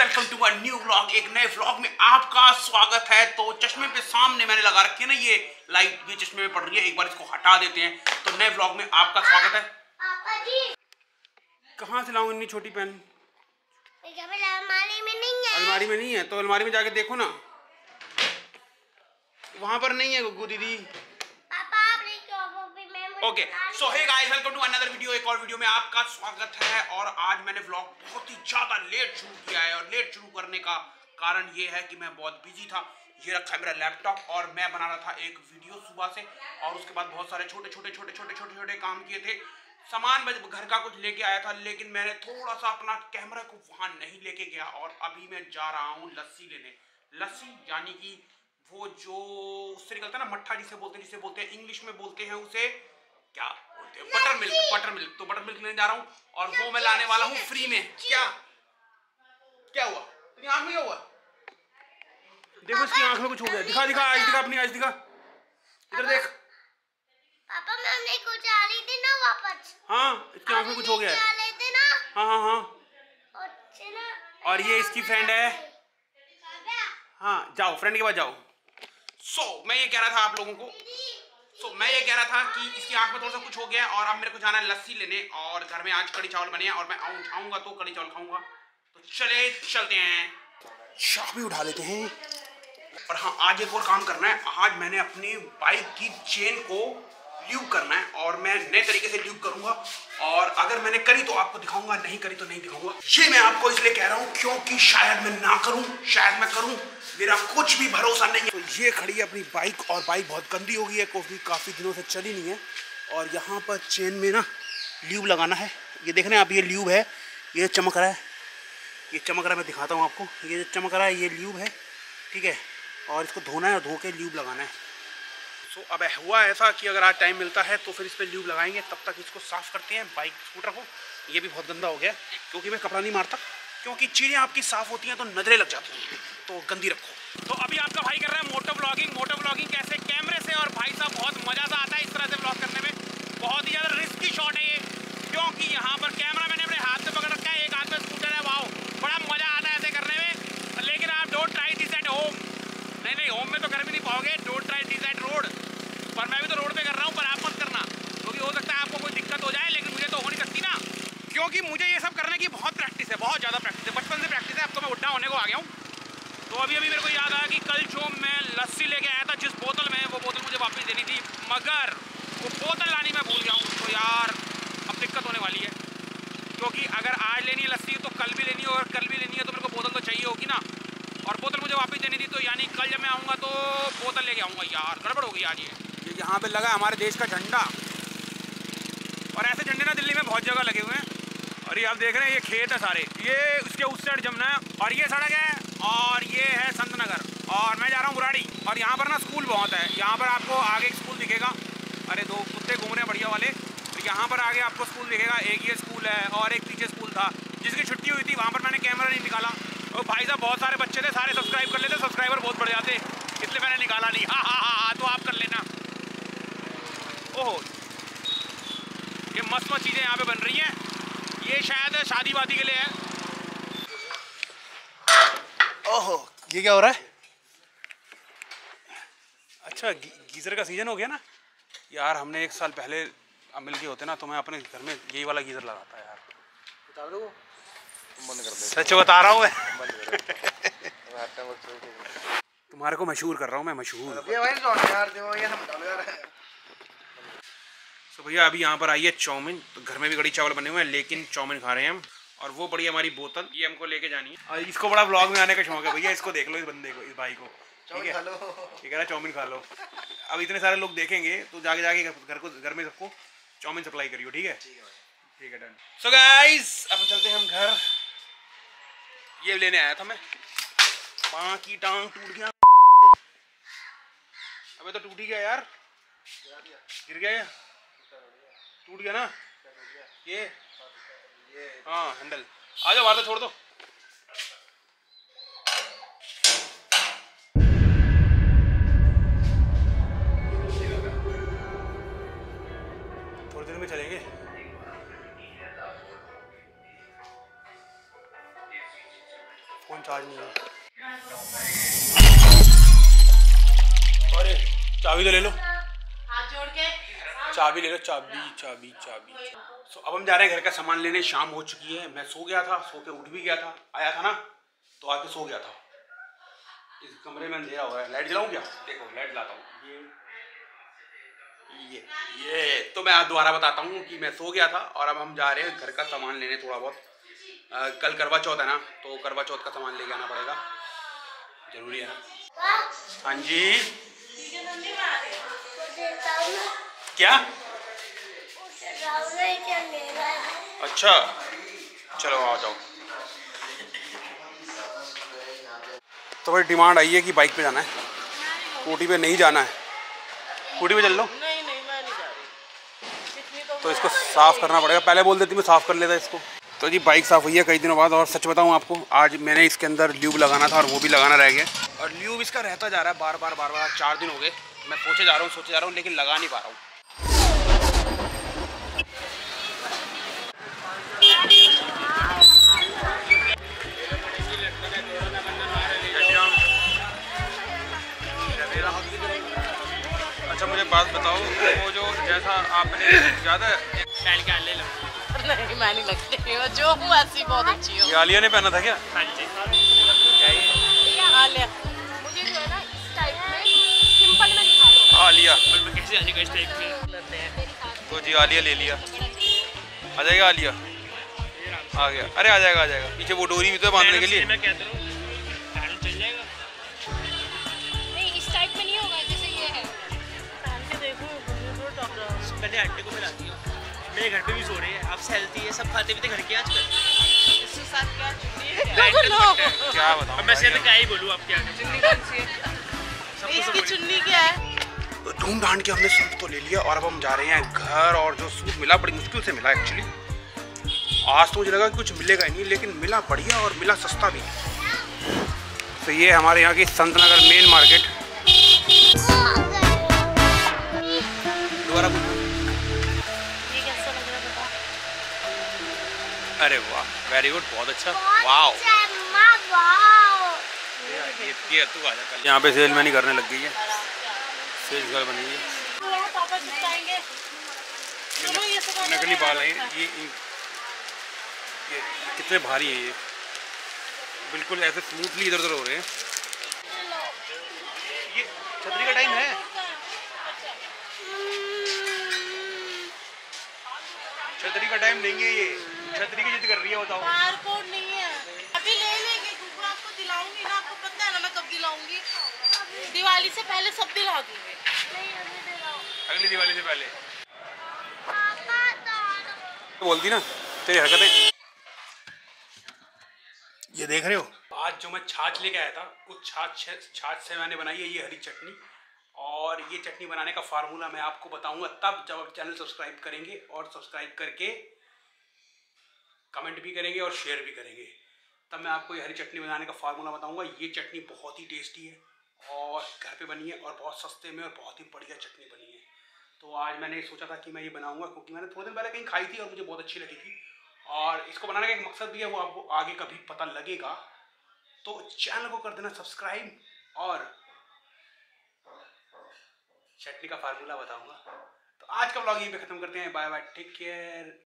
Welcome to a new vlog. एक नए vlog में आपका स्वागत है। तो चश्मे पे सामने मैंने लगा रखी है ना ये लाइट, ये चश्मे में पड़ रही है, एक बार इसको हटा देते हैं। तो नए व्लॉग में आपका स्वागत है। कहाँ से लाऊं इतनी छोटी पेन? अलमारी में नहीं है। अलमारी में नहीं है तो अलमारी में जाके देखो ना, वहां पर नहीं है गुग्गू दीदी। Okay so hey guys, welcome to another video. एक और वीडियो में आपका स्वागत है। और आज मैंने व्लॉग बहुत ही ज्यादा लेट शुरू किया है, और लेट शुरू करने का कारण ये है कि मैं बहुत बिजी था। ये रखा है मेरा लैपटॉप और मैं बना रहा था एक वीडियो सुबह से, और उसके बाद बहुत सारे छोटे छोटे काम किए थे। सामान घर का कुछ लेके आया था, लेकिन मैंने थोड़ा सा अपना कैमरा को वहां नहीं लेके गया। और अभी मैं जा रहा हूँ लस्सी लेने। लस्सी यानी कि वो जो उससे निकलता है ना, मट्ठा जिसे बोलते हैं इंग्लिश में बोलते हैं उसे क्या बोलते हैं, बटर मिल्क। तो बटर मिल्क लेने जा रहा हूँ, और वो मैं लाने वाला हूँ फ्री में। क्या हुआ तेरी आंख में? क्या हुआ? देखो इसकी आंख में कुछ हो गया। दिखा आइस दिखा, अपनी आइस दिखा, इधर देख। पापा मैं को जा रही थी ना वापस। हाँ, इसकी आंख में कुछ हो गया है। हाँ। और ये इसकी फ्रेंड है। हाँ जाओ, फ्रेंड के पास जाओ। मैं ये कह रहा था आप लोगों को, मैं ये कह रहा था कि इसकी आंख में थोड़ा सा कुछ हो गया, और अब मेरे को जाना है लस्सी लेने। और घर में आज कड़ी चावल बने हैं, और मैं आऊंगा तो कड़ी चावल खाऊंगा। तो चलते हैं, चाबी भी उठा लेते हैं। और हाँ, आज एक और काम करना है। आज मैंने अपनी बाइक की चेन को ल्यूब करना है, और मैं नए तरीके से ल्यूब करूंगा। और अगर मैंने करी तो आपको दिखाऊंगा, नहीं करी तो नहीं दिखाऊंगा। ये मैं आपको इसलिए कह रहा हूँ क्योंकि शायद मैं ना करूं, शायद मैं करूं, मेरा कुछ भी भरोसा नहीं है। तो ये खड़ी है अपनी बाइक, और बाइक बहुत गंदी हो गई है, काफी दिनों से चली नहीं है। और यहाँ पर चेन में ना ल्यूब लगाना है। ये देख रहे हैं आप, ये ल्यूब है, ये चमक रहा है, मैं दिखाता हूँ आपको। ये जो चमक रहा है ये ल्यूब है, ठीक है। और इसको धोना है और धो के ल्यूब लगाना है। अब हुआ ऐसा कि अगर आज टाइम मिलता है तो फिर इस पर ल्यूब लगाएंगे। तब तक इसको साफ़ करते हैं, बाइक स्कूटर को। ये भी बहुत गंदा हो गया, क्योंकि मैं कपड़ा नहीं मारता, क्योंकि चीज़ें आपकी साफ़ होती हैं तो नजरें लग जाती हैं, तो गंदी रखो। तो अभी आपका भाई कर रहा है मोटो व्लॉगिंग कैसे कैमरे से। और भाई साहब बहुत मज़ा सा आता है इस तरह से व्लॉग करने में। बहुत ही ज़्यादा रिस्की शॉट है ये, क्योंकि यहाँ पर कैमरा मैंने अपने हाथ से पकड़ रखा है, एक हाथ में स्कूटर है। वाओ, बड़ा मज़ा आता है ऐसे करने में। लेकिन आप don't try this at home. नहीं, होम में तो कर भी नहीं पाओगे। Don't try this at road. पर मैं भी तो रोड पे कर रहा हूँ, पर आप मत करना, क्योंकि हो सकता है आपको कोई दिक्कत हो जाए, लेकिन मुझे तो हो नहीं सकती ना, क्योंकि मुझे ये सब करने की बहुत प्रैक्टिस है, बहुत ज़्यादा प्रैक्टिस है, बचपन से प्रैक्टिस है। अब तो मैं बुढ़ा होने को आ गया हूँ। तो अभी मेरे को याद आया कि कल जो मैं लस्सी लेके आया था जिस बोतल में, वो बोतल मुझे वापस देनी थी, मगर वो बोतल लानी मैं भूल गया हूँ। तो यार अब दिक्कत होने वाली है, क्योंकि अगर आज लेनी है लस्सी तो कल भी लेनी है, और कल भी लेनी है तो मेरे को बोतल तो चाहिए होगी ना। और बोतल मुझे वापस देनी थी, तो यानी कल जब मैं आऊँगा तो बोतल लेके आऊँगा। यार गड़बड़ हो गई आज। ये यहाँ पे लगा हमारे देश का झंडा, और ऐसे झंडे ना दिल्ली में बहुत जगह लगे हुए हैं। और ये आप देख रहे हैं, ये खेत है सारे, ये उसके उस साइड जमुना है, और ये सड़क है, और ये है संत नगर, और मैं जा रहा हूँ बुराड़ी। और यहाँ पर ना स्कूल बहुत है, यहाँ पर आपको आगे एक स्कूल दिखेगा। अरे दो कुत्ते घूम रहे हैं बढ़िया वाले। तो यहाँ पर आगे आपको स्कूल दिखेगा, एक ये स्कूल है, और एक पीछे स्कूल था जिसकी छुट्टी हुई थी, वहाँ पर मैंने कैमरा नहीं निकाला। और भाई साहब बहुत सारे बच्चे थे, सारे सब्सक्राइब कर लेते, सब्सक्राइबर बहुत बढ़ जाते, इसलिए मैंने निकाला नहीं। हाँ, तो आप कर लेना। ओहो, ये मस्त चीज़ें यहाँ पे बन रही हैं। ये शायद शादी वादी के लिए है। ओहो, ये क्या हो रहा है? अच्छा, गीज़र का सीजन हो गया ना यार। हमने एक साल पहले मिल के होते ना, तो मैं अपने घर में यही वाला गीज़र लगाता यार। बता दो, बंद कर दे। सच बता रहा हूँ मैं। तुम्हारे को मशहूर कर रहा हूँ मैं, मशहूर। तो भैया अभी यहाँ पर आई है चाउमीन। तो घर में भी कड़ी चावल बने हुए हैं, लेकिन चाउमीन खा रहे हैं हम। और वो बड़ी हमारी बोतल, ये हमको लेके जानी है। और इसको बड़ा व्लॉग में आने का शौक है भैया। इसको देख लो, इस बंदे को, इस भाई को, ठीक है। ये कह रहा है चाउमीन खा लो। अब इतने सारे लोग देखेंगे तो जाके घर में सबको चाउमीन सप्लाई करियो, ठीक है? ठीक है, डन। सो गाइस, अब चलते हैं हम घर। ये लेने आया था मैं, पाँ की टांग टूट गया। अबे तो टूट ही गया यार, गिर गया, टूट गया ना ये। हाँ, हैंडल। आ जाओ, बाहर तो छोड़ दो। थोड़ी देर में चलेंगे। फोन चार्ज नहीं है। अरे चाबी तो ले लो, हाथ जोड़ के चाबी ले लो, चाबी चाबी चाबी। तो अब हम जा रहे हैं घर का सामान लेने। शाम हो चुकी है, मैं सो गया था, सो के उठ भी गया था, आया था ना तो आके सो गया था। इस कमरे में अंधेरा हो रहा है, लाइट जलाऊं क्या? देखो लाइट लाता हूँ। ये तो मैं आज दोबारा बताता हूँ कि मैं सो गया था और अब हम जा रहे हैं घर का सामान लेने थोड़ा बहुत। कल करवा चौथ है ना, तो करवा चौथ का सामान लेके आना पड़ेगा, जरूरी है ना। हाँ जी क्या? अच्छा चलो आ जाओ। तो भाई डिमांड आई है कि बाइक पे जाना है, स्कूटी पे नहीं जाना है। स्कूटी पे चल लो। नहीं मैं नहीं जा रही। तो इसको साफ करना पड़ेगा, पहले बोल देती मैं साफ कर लेता इसको। तो जी बाइक साफ हुई है कई दिनों बाद। और सच बताऊं आपको, आज मैंने इसके अंदर ल्यूब लगाना था और वो भी लगाना रह गया। और ल्यूब इसका रहता जा रहा है बार बार 4 दिन हो गए। मैं सोचे जा रहा हूँ लेकिन लगा नहीं पा रहा हूँ। अच्छा मुझे बात बताओ, वो जो जैसा आपने ज़्यादा पहन के ले लो। नहीं मैं नहीं लगती हूँ, जो हूँ ऐसी बहुत अच्छी हूँ। ये आलिया ने पहना था क्या? हाँ जी आलिया। मुझे जो है ना इस टाइप में सिंपल में दिखा दो। आलिया कैसे आने का इस टाइप में लेते हैं। तो जी आलिया ले लिया। आ जाएगा आलिया? आ गया। अरे आ जाएगा। पीछे वो डोरी भी तो बांधने के लिए। मैं कहता हूँ चल जाएगा। नहीं इस टाइप में नहीं होगा जैसे ये है। पहन के देखो, पहले आंटी को मिला दिया। मेरे घर पे भी सो रही है, अब से हेल्थी है, सब खाते पीते घर के आजकल। इसके साथ क्या चुन्नी है? क्या बताऊं मैं सिर्फ क्या ही बोलूँ आप क्या चुन्नी कौन सी है? इसकी चुन्नी क्या है? तो ढूंढ ढांड के हमने सूट तो ले लिया और अब हम जा रहे हैं घर। और जो सूट मिला बड़ी मुश्किल से मिला एक्चुअली। आज तो मुझे लगा कि कुछ मिलेगा ही नहीं, लेकिन मिला बढ़िया और मिला सस्ता भी। तो ये हमारे यहाँ की संत नगर मेन मार्केट। दोबारा ये कैसा लग रहा है बता। अरे वाह वेरी गुड, बहुत अच्छा। वाओ ये तू आ जा। यहाँ पे सेल मैनी करने लग गई है, सेल्स गर्ल बनी है। पापा चिपकाएंगे। नकली बाल है ये कितने भारी है ये, बिल्कुल ऐसे स्मूथली इधर उधर हो रहे हैं। ये छतरी का टाइम है। छतरी का टाइम नहीं है ये, छतरी की जिद कर रही है। बताओ बारकोड नहीं है, अभी ले लेंगे क्योंकि आपको दिलाऊंगी ना, आपको पता है ना मैं कब दिलाऊंगी। दिवाली से पहले सब दिला दूंगी। अगली दिवाली से पहले तो बोलती ना तेरी हरकतें। ये देख रहे हो, आज जो मैं छाछ लेके आया था उस छाछ से मैंने बनाई है ये हरी चटनी। और ये चटनी बनाने का फार्मूला मैं आपको बताऊंगा तब जब आप चैनल सब्सक्राइब करेंगे, और सब्सक्राइब करके कमेंट भी करेंगे और शेयर भी करेंगे, तब मैं आपको ये हरी चटनी बनाने का फार्मूला बताऊंगा। ये चटनी बहुत ही टेस्टी है और घर पे बनी है और बहुत सस्ते में और बहुत ही बढ़िया चटनी बनी है। तो आज मैंने सोचा था कि मैं ये बनाऊंगा क्योंकि मैंने थोड़े दिन पहले कहीं खाई थी और मुझे बहुत अच्छी लगी थी। और इसको बनाने का एक मकसद भी है, वो आपको आगे कभी पता लगेगा। तो चैनल को कर देना सब्सक्राइब और चटनी का फार्मूला बताऊंगा। तो आज का व्लॉग यहीं पे खत्म करते हैं। Bye bye, take care.